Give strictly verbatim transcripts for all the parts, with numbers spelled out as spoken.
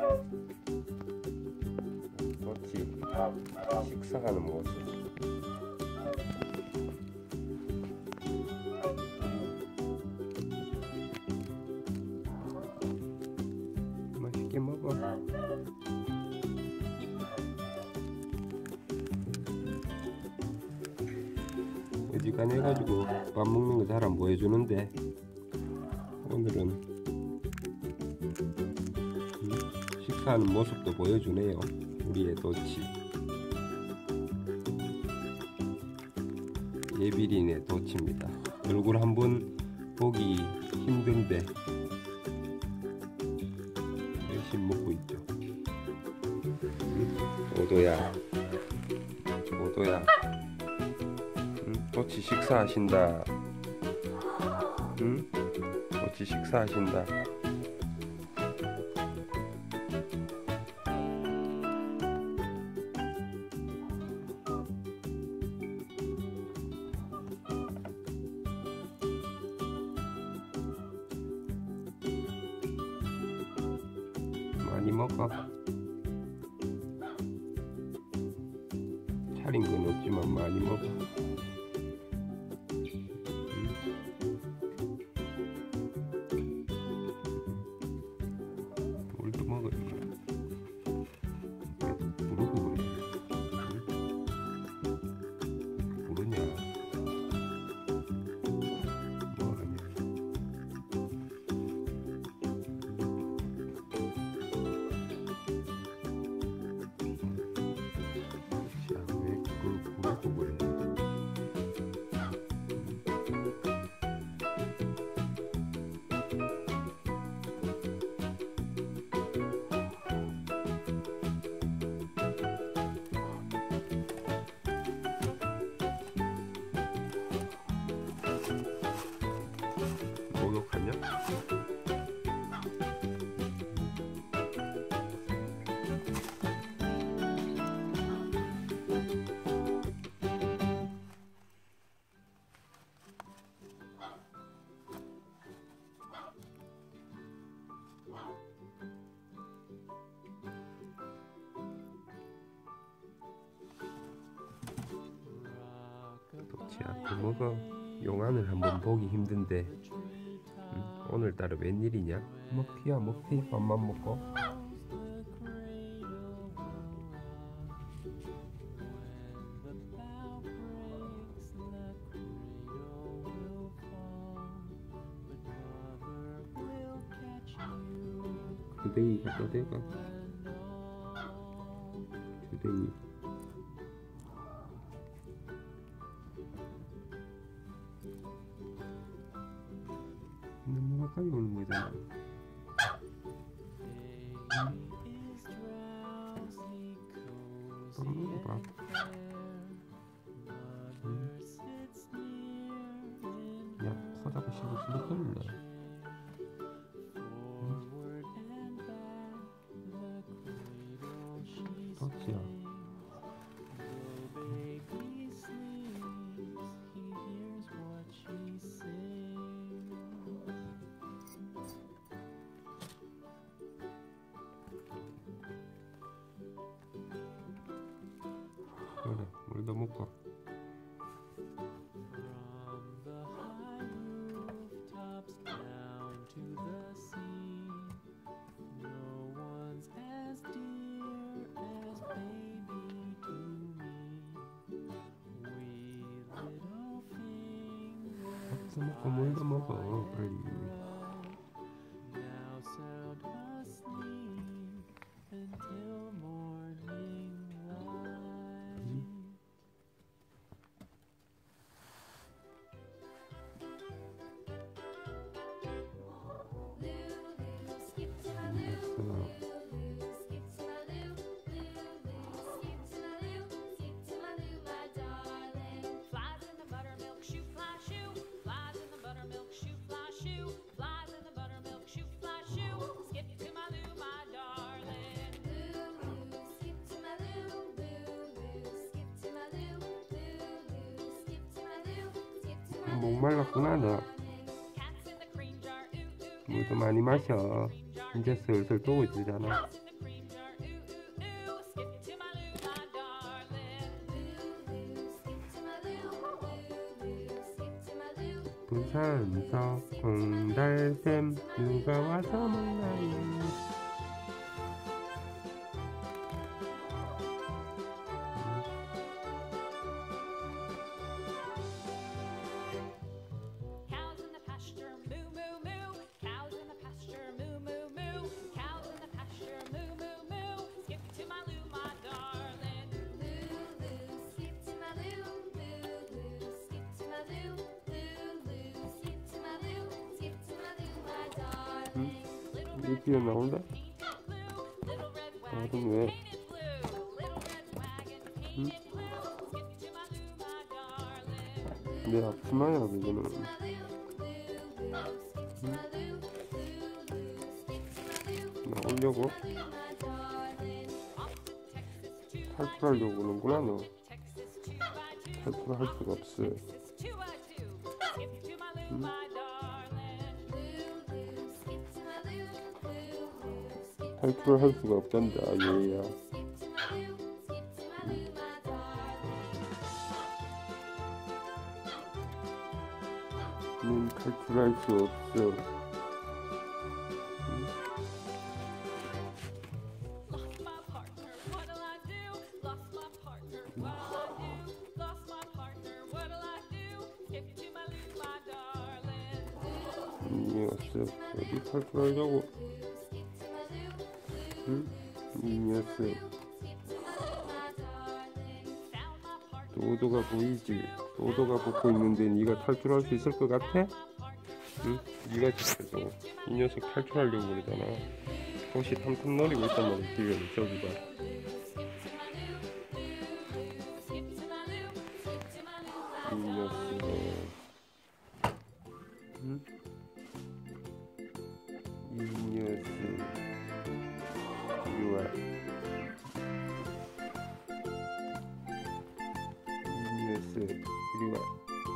도치 식사하는 모습. 맛있게 먹어. 어지간해가지고 밥 먹는 거 잘 안 보여주는데 오늘은 식사하는 모습도 보여주네요. 우리의 도치. 예비린의 도치입니다. 얼굴 한번 보기 힘든데 열심히 먹고 있죠. 오도야, 오도야, 응? 도치 식사하신다. 응? 도치 식사하신다. 많이 먹어. 차린 건 없지만 많이 먹어. 응? 물도 먹어. 부르고 그래. 부르냐? 뭐하냐? 목욕하냐? 도치야, 그 먹어. 용안을 한번 보기 힘든데 응? 오늘따라 웬일이냐? 먹튀야 먹튀. 밥만 먹고. 주댕이 갖다 대가. 주댕이. 너무 가까이 오는 거잖아. 밥 먹어봐. 응? 야, 코 잡으시고 진짜 큰일 나. 응? 도치야. 그래, 물도 먹고. 밥도 먹고 물도 먹어, 빨리. 목말랐구나 너. 물도 많이 마셔. 이제 슬슬 더워지잖아. 부산서 홍달샘 누가 와서 먹나요? 응? 이거 뛰어 나올래? 아, 그럼 왜? 응? 내 앞치마야, 그거는. 응? 나오려고? 탈출하려고 그러는구나, 너. 탈출할 수가 없어. 응? 탈출을 할 수가 없단다, 얘야. 넌 탈출할 수 없어. 응? 이 녀석 어디 탈출하려고? 응? 이 녀석 도도가 보이지? 도도가 붙고 있는데 네가 탈출할 수 있을 것 같아? 응? 네가 진짜 이 녀석 탈출하려고 그러잖아. 혹시 탐탐 노리고 있단 말이야. 지금 저기 봐. 이 녀석 응? 이 녀석 이리 와. 이 녀석 이리 와.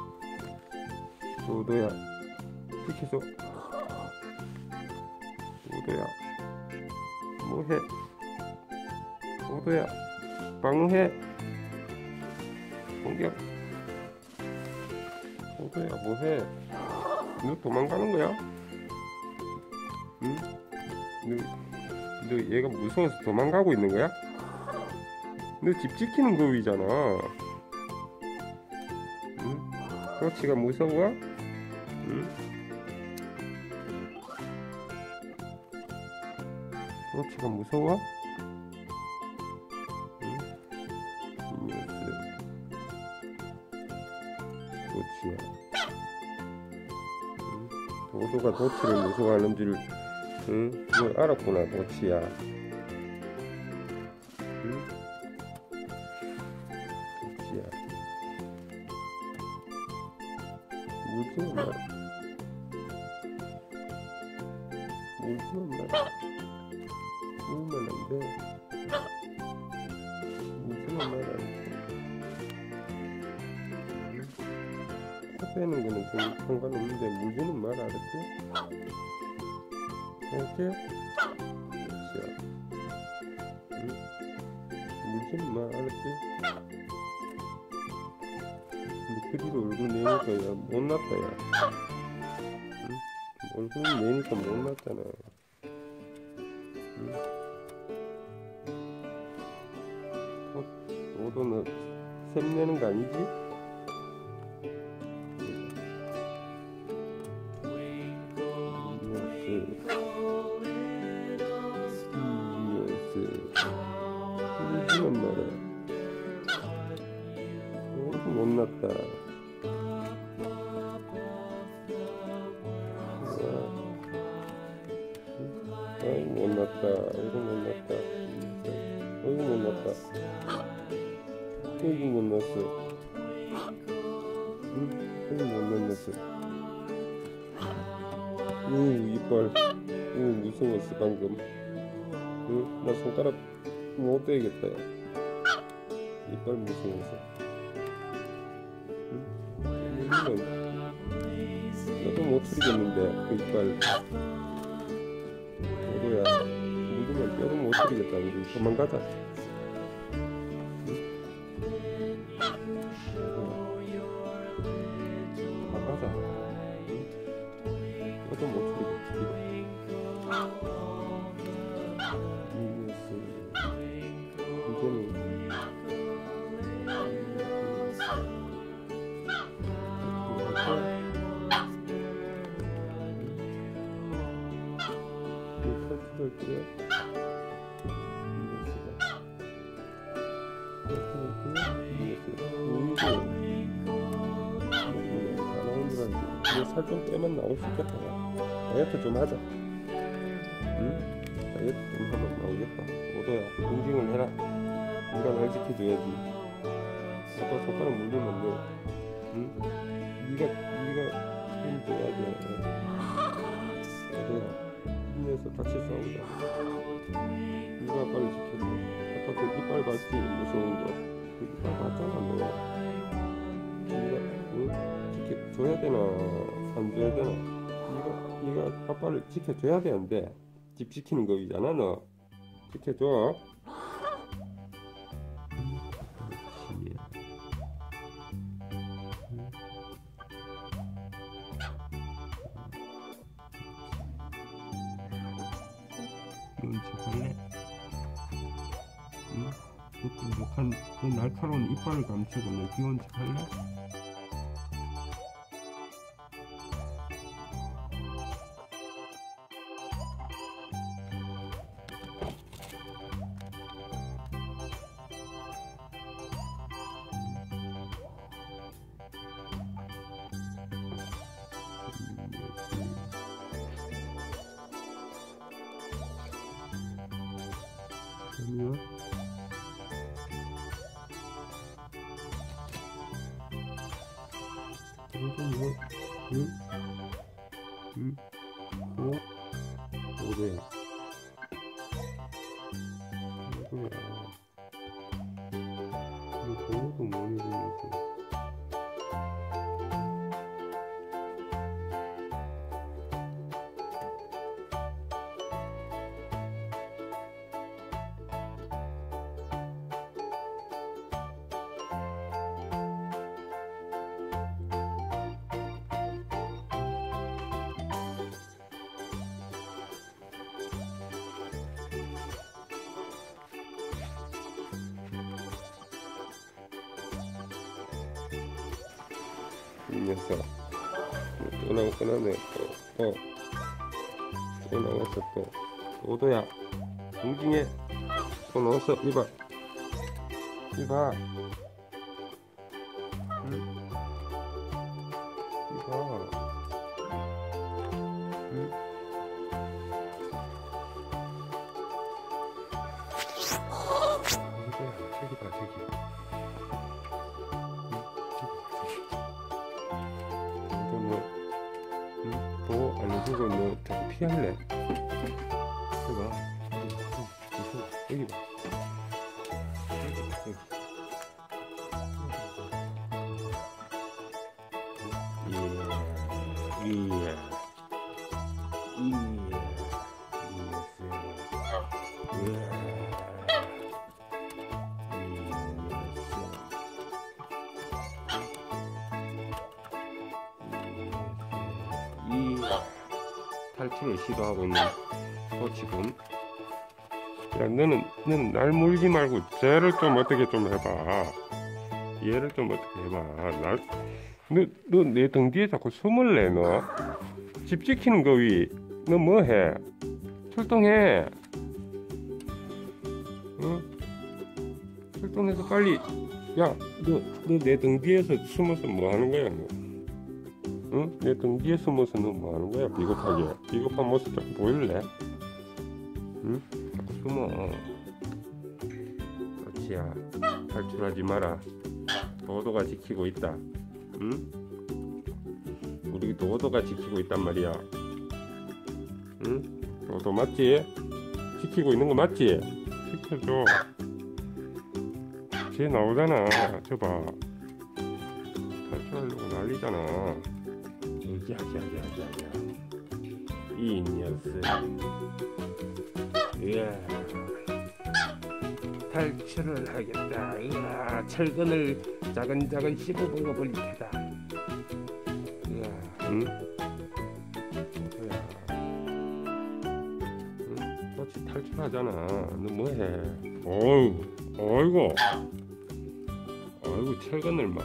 도도야 비켜줘. 도도야 뭐해? 도도야 방어해. 공격. 도도야 뭐해? 너 도망가는 거야? 응? 너, 너 얘가 무서워서 도망가고 있는 거야? 너 집 지키는 거위잖아. 응? 도치가 무서워? 응? 도치가 무서워? 응? 이 녀석 도치야. 응? 도도가 도치를 무서워하는 줄 응? 그걸 알았구나, 도치야. 응? 도치야. 물지 마. 물지 마. 울면 안 돼. 물지 마. 응? 코 빼는 거는 좀 상관없는데 물지는 말, 알았지? 알았지? 도치야. 응? 물지는 마, 알았지? 근데 그리로 얼굴 내니까 야 못났다 야. 응? 얼굴 내니까 못났잖아. 응? 도, 도도는 샘내는 거 아니지? 울지만 마라. 어이구 못났다. 어이구 못났다. 어이구 못났다. 어이구 못났다. 어이구 못났어. 응? 어이구 못난 녀석. 우 이빨. 우 무서웠어 방금. 응? 나 손가락 못 대겠다. 이빨 무서워서. 응? 나도 못 추리겠는데 그 이빨. 도도야 묻으면 뼈도 못 추리겠다. 우리 도망가자. 응? 가자. 이것도 못 추리겠지. 살 좀 빼면 나올 수 있겠다. 다이어트 좀 하자. 응? 다이어트 좀 하면 나오겠다. 오도야, 응징을 해라. 네가 날 지켜줘야지. 아빠 손가락 물리면 안 돼. 응? 네가 네가 책임져야 돼. 오도야, 힘내서 같이 싸우자. 네가 아빠를 지켜줘. 아빠 그 이빨 봤지? 무서운 거. 그 이빨 봤잖아 너. 네가 응? 지켜줘야 되나 안 줘야 되나? 네가 네가 아빠를 지켜줘야 돼 안 돼? 집 지키는 거이잖아 너. 지켜줘. 눈치 볼래? 응? 그 약한 그 날카로운 이빨을 감추고 내 귀여운 척 할래? 아니요. 이거 뭐? 응? 응? 뭐? 뭐래? 뭐야? 이거 보고도 못 이기는데. 이 녀석 또 나오 또 나네 또 어. 또 나왔어 또 오도야 응징해 또 나왔어 이봐 이봐 응? 이봐 응? 오도야 저기 봐 저기 또 알려주고 너 자꾸 피할래? 해봐. 여기 봐. 이야, 이야, 이야, 이 탈출을 시도하고 있는 코치군. 야 너는 너는 날 물지 말고 쟤를 좀 어떻게 좀 해봐. 얘를 좀 어떻게 해봐. 너 너 내 등 뒤에 자꾸 숨을래 너. 집 지키는 거 위 너 뭐해? 출동해. 어? 출동해서 빨리. 야 너 너 내 등 뒤에서 숨어서 뭐 하는 거야 너? 응? 내 등 뒤에 숨어서 너 뭐 하는 거야? 비겁하게. 비겁한 모습 좀 보일래? 응? 자꾸 숨어. 그렇지야. 탈출하지 마라. 도도가 지키고 있다. 응? 우리 도도가 지키고 있단 말이야. 응? 도도 맞지? 지키고 있는 거 맞지? 지켜줘. 쟤 나오잖아. 저봐. 탈출하려고 난리잖아. 야야야야야 이 녀석. 이야 탈출을 하겠다. 이야 철근을 자근자근 씹어 먹어버릴 테다. 이야 응? 탈출하잖아. 너 뭐해? 어이구, 어이구, 어이구, 철근을 막,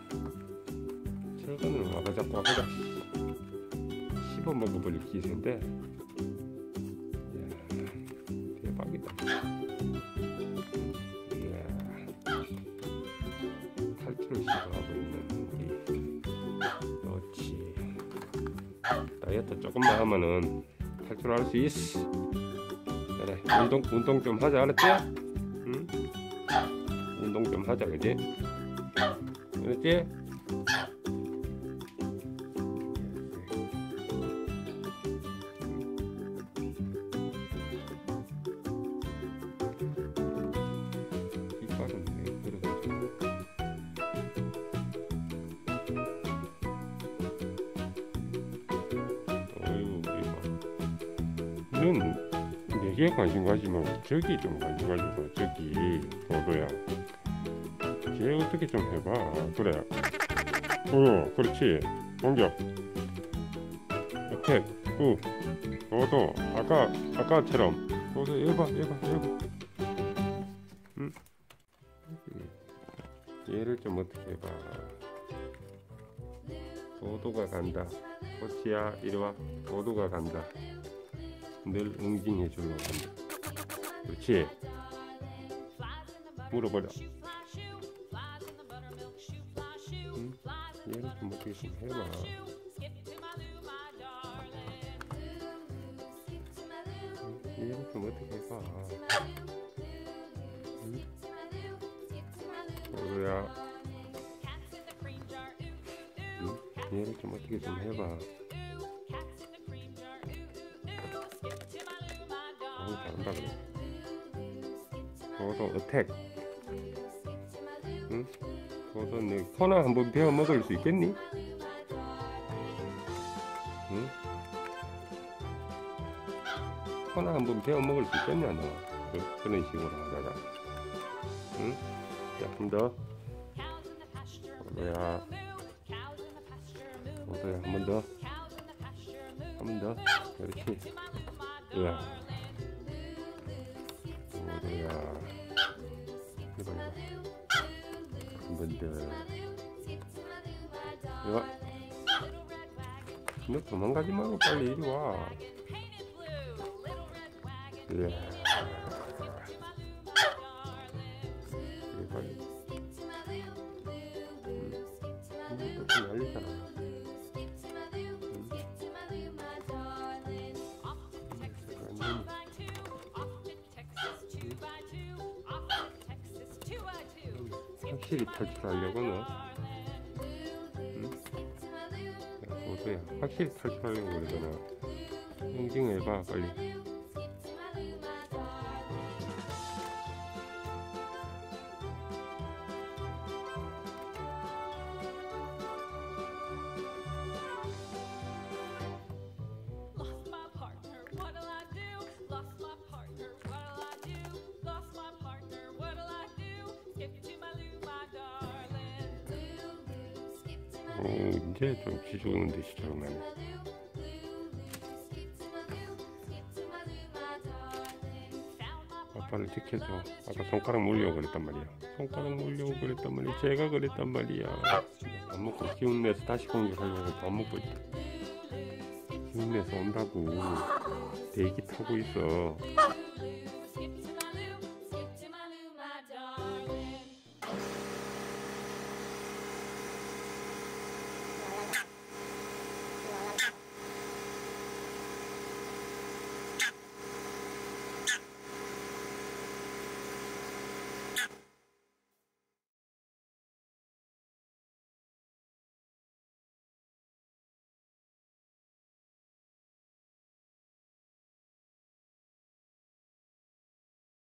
철근을 와가 잡고 와가 잡고 씹어 먹어버릴 기세인데, 이야, 대박이다. 이야, 탈출을 시도하고 있는 우리. 그렇지. 다이어트 조금만 하면은 탈출할 수 있어. 그래, 운동 운동 좀 하자, 알았지? 응? 운동 좀 하자, 그지? 그렇지? 이빨은 왜 그러지? 어이구, 이봐. 넌 내게 관심 가지 말고 저기 좀 관심 가지고. 저기 도도야, 쟤 어떻게 좀 해봐. 그래. 어, 그렇지. 공격. 어택. 후. 도도. 아까 아까처럼. 도도 해봐, 해봐, 해봐. 응? 얘를 좀 어떻게 해봐. 도도가 간다. 코치야, 이리 와. 도도가 간다. 늘 응징해 주려고 한다. 그렇지. 물어버려. 응? 얘를 좀 어떻게 좀 해봐. 응? 얘를 좀 어떻게 해봐. 응? 도도야. 응? 얘를 좀 어떻게 좀 해봐. 아우, 잘한다 그래. 도도 어택. 응? 도도 너 코나 한번 베어 먹을 수 있겠니? 응? 코나 한번 베어 먹을 수 있겠냐 너? 그, 그런 식으로 하다가. 응? 자, 한 번 더. 도도야. 도도야, 한 번 더. 한 번 더. 그렇지. 으아. 도도야. 이봐, 이봐. 한 번 더. 이봐. 너 도망가지 말고 빨리 이리 와. 이야. 이봐. 응. 또 난리잖아. 확실히 탈출하려고는, 응? 야, 도도야, 확실히 탈출하려고 그러잖아. 응징해봐, 빨리. 오, 이제 좀 기죽는데 시작하네. 아빠를 지켜줘. 아까 손가락 물려고 그랬단 말이야. 손가락 물려고 그랬단 말이야. 제가 그랬단 말이야. 밥 먹고 기운내서 다시 공격하려고 밥 먹고 있다. 기운내서 온다고. 대기 타고 있어.